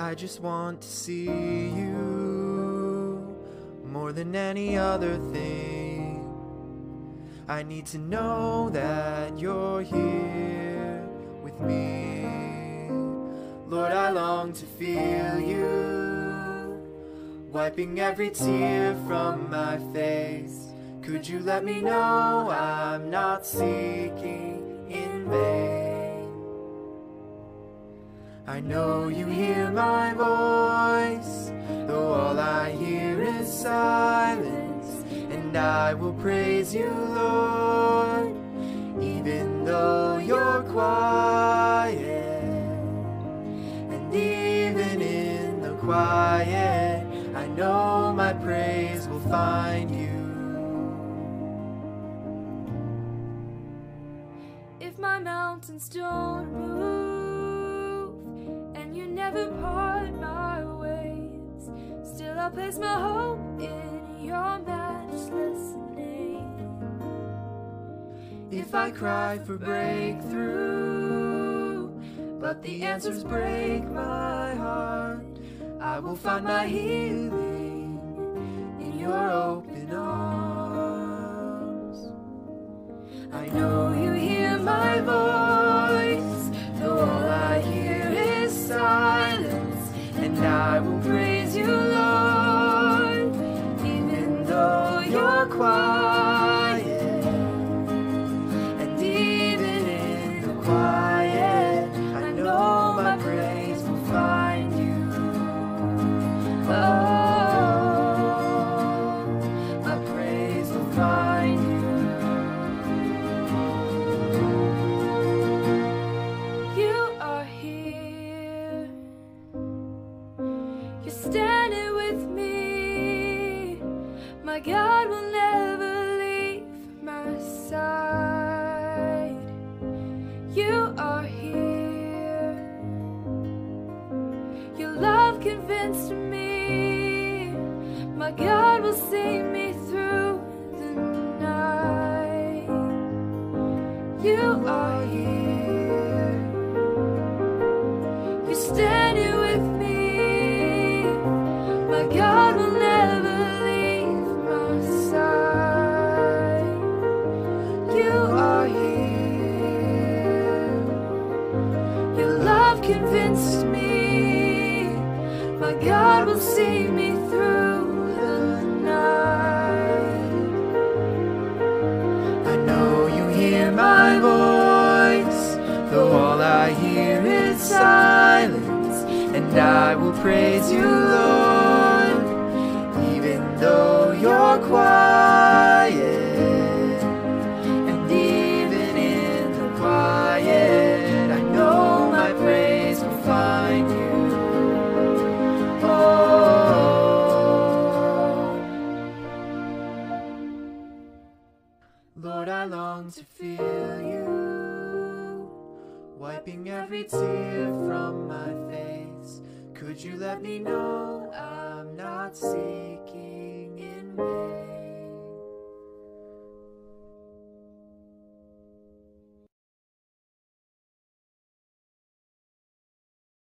I just want to see you more than any other thing. I need to know that you're here with me. Lord, I long to feel you, wiping every tear from my face. Could you let me know I'm not seeking in vain? I know you hear my voice, though all I hear is silence. And I will praise you, Lord, even though you're quiet. And even in the quiet, I know my praise will find you. If my mountains don't move, and you never part my ways, still I'll place my hope in your matchless name. If I cry for breakthrough, but the answers break my heart, I will find my healing in your open arms. I know you hear my voice, though all I hear is silence. And I will praise you, Lord, even though you're quiet. And even in the quiet, I know my praise will find you. Oh, my praise will find you. Standing with me, my God will never leave my side. You are here, your love convinced me, my God will see me through the night. You are here, you're standing with me. My God will never leave my side. You are here, your love convinced me, my God will see me through the night. I know you hear my voice, though all I hear is silence. And I will praise you, Lord, even though you're quiet. And even in the quiet, I know my praise will find you. Oh, Lord, I long to feel you, wiping every tear from my face. Could you let me know I'm not seeking in vain?